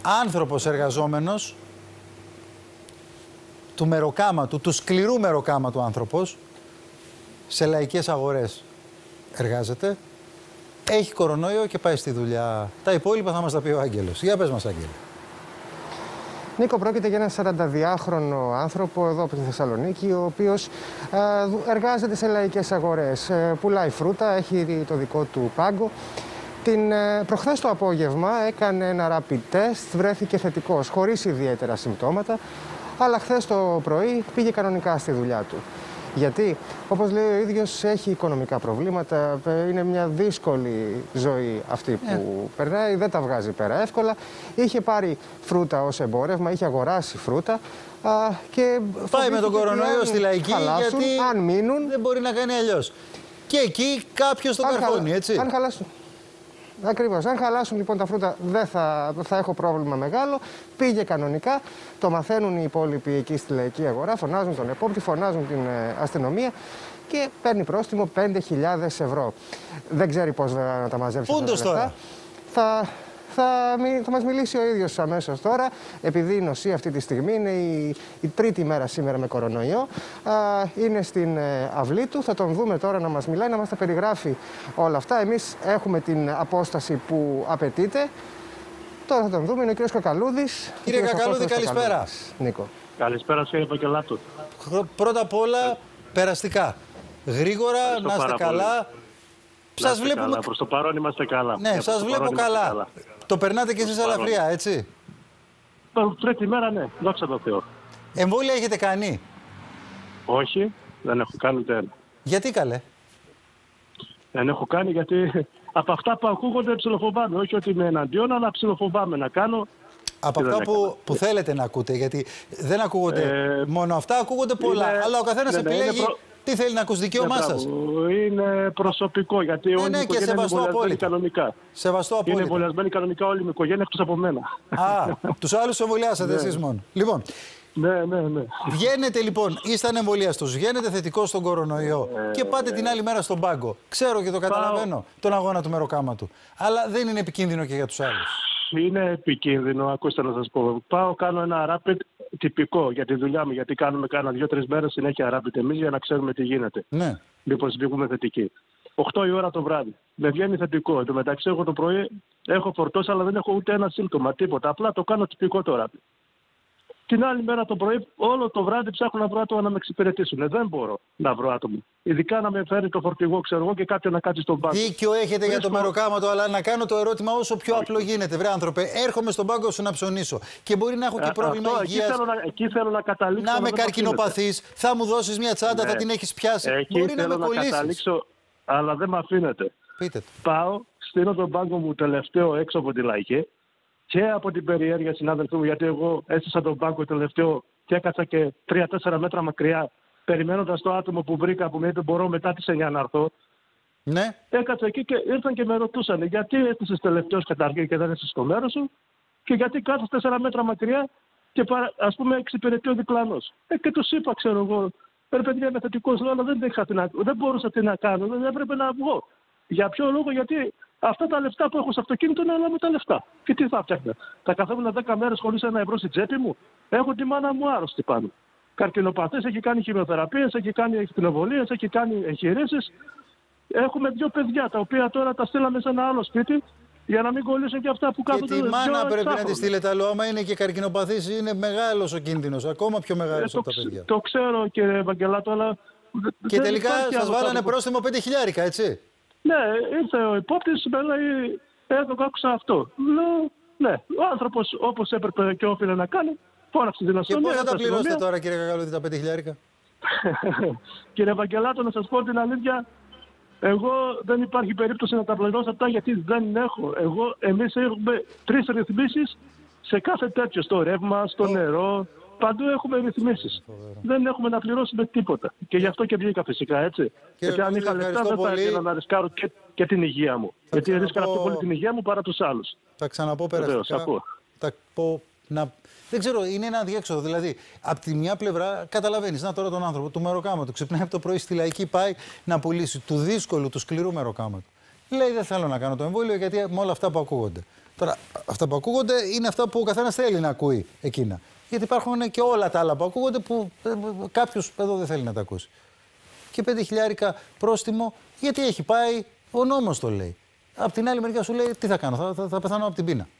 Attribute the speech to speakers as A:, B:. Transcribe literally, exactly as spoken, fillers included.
A: άνθρωπος εργαζόμενος του μεροκάματου, του σκληρού μεροκάματου άνθρωπος, σε λαϊκές αγορές εργάζεται, έχει κορονοϊό και πάει στη δουλειά. Τα υπόλοιπα θα μας τα πει ο Άγγελος. Για πες μας, Άγγελε.
B: Νίκο, πρόκειται για έναν σαρανταδυάχρονο άνθρωπο εδώ από τη Θεσσαλονίκη, ο οποίος ε, εργάζεται σε λαϊκές αγορές. Ε, πουλάει φρούτα, έχει το δικό του πάγκο. Την, ε, προχθές το απόγευμα έκανε ένα rapid test, βρέθηκε θετικός, χωρίς ιδιαίτερα συμπτώματα, αλλά χθες το πρωί πήγε κανονικά στη δουλειά του. Γιατί, όπως λέει ο ίδιος, έχει οικονομικά προβλήματα, είναι μια δύσκολη ζωή αυτή που yeah. περνάει, δεν τα βγάζει πέρα εύκολα. Είχε πάρει φρούτα ως εμπόρευμα, είχε αγοράσει φρούτα α, και
A: πάει με τον κορονοϊό στη λαϊκή,
B: χαλάσουν,
A: γιατί
B: αν μείνουν,
A: δεν μπορεί να κάνει αλλιώς. Και εκεί κάποιος το καρφώνει, έτσι.
B: Αν χαλάσουν. Ακριβώς. Αν χαλάσουν λοιπόν τα φρούτα, δεν θα, θα έχω πρόβλημα μεγάλο. Πήγε κανονικά. Το μαθαίνουν οι υπόλοιποι εκεί στη λαϊκή αγορά. Φωνάζουν τον επόπτη, φωνάζουν την ε, αστυνομία και παίρνει πρόστιμο πέντε χιλιάδες ευρώ. Δεν ξέρει πώς βέβαια να τα μαζέψει.
A: Πούντος τώρα.
B: Θα, θα, θα μας μιλήσει ο ίδιος αμέσως τώρα, επειδή η νοσή αυτή τη στιγμή είναι η, η τρίτη μέρα σήμερα με κορονοϊό. Α, είναι στην ε, αυλή του, θα τον δούμε τώρα να μας μιλάει, να μας τα περιγράφει όλα αυτά. Εμείς έχουμε την απόσταση που απαιτείται. Τώρα θα τον δούμε, είναι ο κύριος Κακαλούδης.
A: Κύριε Κακαλούδη, καλησπέρα.
B: Νίκο.
C: Καλησπέρα, κύριε Πακελάτου.
A: Πρώτα απ' όλα, περαστικά. Γρήγορα, να είστε καλά. Σας βλέπουμε...
C: καλά. Προς το παρόν είμαστε καλά.
A: Ναι, σας βλέπω καλά. καλά. Το περνάτε και εσείς ελαφριά, έτσι.
C: Τρίτη μέρα, ναι. Δόξα τω Θεώ.
A: Εμβόλια έχετε κάνει?
C: Όχι, δεν έχω κάνει ούτε ένα.
A: Γιατί καλέ?
C: Δεν έχω κάνει γιατί από αυτά που ακούγονται ψιλοφοβάμαι. Όχι ότι είμαι εναντίον, αλλά ψιλοφοβάμαι να κάνω.
A: Από αυτά που, που θέλετε να ακούτε, γιατί δεν ακούγονται ε, μόνο αυτά, ακούγονται πολλά. Είναι, αλλά ο καθένας ναι, επιλέγει προ... τι θέλει να ακούσει, δικαίωμά σας.
C: Είναι προσωπικό, γιατί
A: ναι,
C: όλη
A: ναι,
C: η οικογένεια είναι εμβολιασμένη κανονικά.
A: Σεβαστό απόλυτα.
C: Είναι εμβολιασμένη κανονικά όλη η οικογένεια εκτός από μένα.
A: Α, τους άλλους εμβολιάσατε
C: ναι.
A: εσείς μόνο. Λοιπόν,
C: ναι, ναι, ναι.
A: βγαίνετε λοιπόν, ήσταν εμβολιαστός, βγαίνετε θετικός στον κορονοϊό ε, και πάτε ε, την άλλη μέρα στον πάγκο. Ξέρω και το καταλαβαίνω, πάω... τον αγώνα του μεροκάματου. Αλλά δεν είναι επικίνδυνο και για τους άλλους?
C: Είναι επικίνδυνο, ακούστε να σας πω. Πάω, κάνω ένα rapid τυπικό για τη δουλειά μου, γιατί κάνουμε κάνα δύο-τρεις μέρες συνέχεια rapid εμείς για να ξέρουμε τι γίνεται.
A: Ναι.
C: Μήπως βγούμε θετικοί. οκτώ η ώρα το βράδυ. Με βγαίνει θετικό. Εν τω μεταξύ, εγώ το πρωί έχω φορτώσει, αλλά δεν έχω ούτε ένα σύμπτωμα, τίποτα. Απλά το κάνω τυπικό το rapid. Την άλλη μέρα το πρωί, όλο το βράδυ ψάχνω να βρω άτομα να με εξυπηρετήσουν. Δεν μπορώ να βρω άτομο. Ειδικά να με φέρει το φορτηγό, ξέρω εγώ, και κάποιον να κάτσει στον πάγκο.
A: Δίκιο έχετε για το μεροκάματο, αλλά να κάνω το ερώτημα όσο πιο απλό γίνεται. Βρε άνθρωπε, έρχομαι στον πάγκο σου να ψωνίσω και μπορεί να έχω και πρόβλημα υγείας.
C: Εκεί θέλω να, εκεί θέλω να καταλήξω.
A: Να είμαι καρκινοπαθής, θα μου δώσεις μια τσάντα, ναι. θα την έχεις πιάσει.
C: Εκεί
A: μπορεί
C: θέλω
A: να με
C: να
A: κολλήσεις.
C: Καταλήξω, αλλά δεν με αφήνετε.
A: Πείτε το.
C: Πάω, στείλω τον πάγκο μου τελευταίο έξω από τη λαϊκή. Και από την περιέργεια συνάδελφου μου, γιατί εγώ έστησα τον πάγκο τελευταίο και έκατσα και τρία τέσσερα μέτρα μακριά, περιμένοντας το άτομο που βρήκα που με είπε μπορώ μετά τις εννιά να έρθω.
A: Ναι.
C: Έκατσα εκεί και ήρθαν και με ρωτούσαν γιατί έστησες τελευταίος καταρχήν και δεν έστησες στο μέρος σου και γιατί κάθεσαι τέσσερα μέτρα μακριά και ας πούμε εξυπηρετεί ο διπλανός. Ε, και τους είπα, ξέρω εγώ, ρε παιδιά είμαι θετικός, αλλά δεν, να, δεν μπορούσα τι να κάνω, δεν έπρεπε να βγω. Για ποιο λόγο? Γιατί αυτά τα λεφτά που έχω στο αυτοκίνητο είναι όλα μου τα λεφτά. Και τι θα φτιάχνα? Θα καθόμουν δέκα μέρες χωρίς ένα ευρώ στην τσέπη μου? Έχω τη μάνα μου άρρωστη πάνω. Καρκινοπαθής, έχει κάνει χημειοθεραπείες, έχει κάνει ακτινοβολίες, έχει κάνει εγχειρήσεις. Έχουμε δύο παιδιά τα οποία τώρα τα στείλαμε σε ένα άλλο σπίτι για να μην κολλήσουν και αυτά που κάθονται.
A: Και τη μάνα πρέπει να τη στείλετε, αλλά άμα είναι και καρκινοπαθής είναι μεγάλος ο κίνδυνος, ακόμα πιο μεγάλος
C: ε,
A: από τα παιδιά.
C: Το ξέρω, κύριε Ευαγγελάτο, αλλά.
A: Και τελικά σας βάλανε πρόστιμο πέντε χιλιάρικα, έτσι?
C: Ναι, ήρθε ο υπόπτης, με λέει, εδώ άκουσα αυτό. Λέω, ναι, ο άνθρωπος όπως έπρεπε και όφιλε να κάνει, φώναξε την αστυνομία.
A: Και πώς θα τα πληρώσετε τώρα, κύριε Κακαλούδη, τα πέντε χιλιάρικα?
C: Κύριε Ευαγγελάτο, να σας πω την αλήθεια, εγώ δεν υπάρχει περίπτωση να τα πληρώσω αυτά γιατί δεν έχω. Εγώ, εμείς έχουμε τρεις ρυθμίσεις σε κάθε τέτοιο, στο ρεύμα, στο oh. νερό. Παντού έχουμε ρυθμίσεις. Δεν έχουμε να πληρώσουμε τίποτα. Και γι' αυτό και βγήκα φυσικά, έτσι.
A: Και
C: γιατί αν είχα λεφτά δεν θα ήθελα να ρισκάρω και, και την υγεία μου. Θα γιατί ρίσκαρα πιο πολύ την υγεία μου παρά τους άλλους.
A: Θα ξαναπώ περαστικά. Θα πω να... Δεν ξέρω, είναι ένα αδιέξοδο. Δηλαδή, από τη μια πλευρά καταλαβαίνεις, να τώρα τον άνθρωπο του μεροκάματου ξυπνάει από το πρωί στη λαϊκή, πάει να πουλήσει του δύσκολου, του σκληρού μεροκάματου. Λέει δεν θέλω να κάνω το εμβόλιο γιατί με όλα αυτά που ακούγονται. Τώρα, αυτά που ακούγονται είναι αυτά που ο καθένας θέλει να ακούει εκείνα. Γιατί υπάρχουν και όλα τα άλλα που ακούγονται που κάποιος εδώ δεν θέλει να τα ακούσει. Και πέντε χιλιάρικα πρόστιμο, γιατί έχει πάει, ο νόμος το λέει. Απ' την άλλη μεριά σου λέει, τι θα κάνω, θα, θα, θα πεθάνω από την πείνα.